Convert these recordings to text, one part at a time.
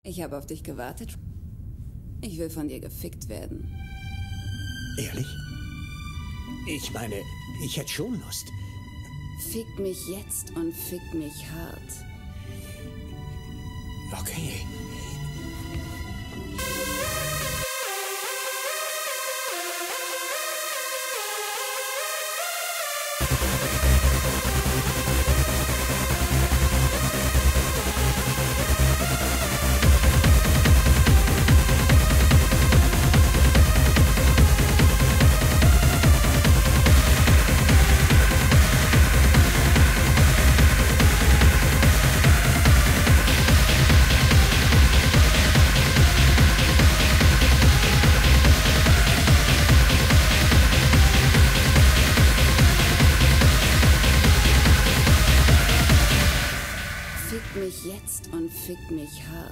Ich habe auf dich gewartet. Ich will von dir gefickt werden. Ehrlich? Ich meine, ich hätte schon Lust. Fick mich jetzt und fick mich hart. Okay. Fick mich jetzt und fick mich hart.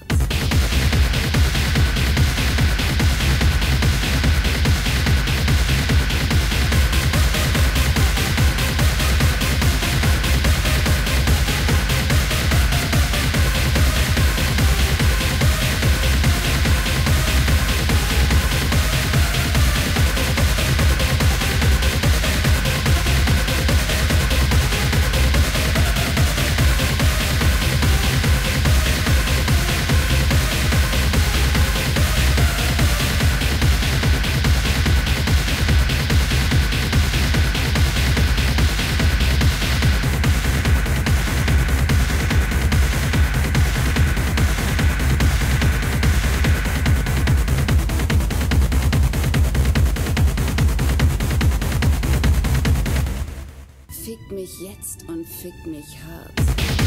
Fick mich jetzt und fick mich hart.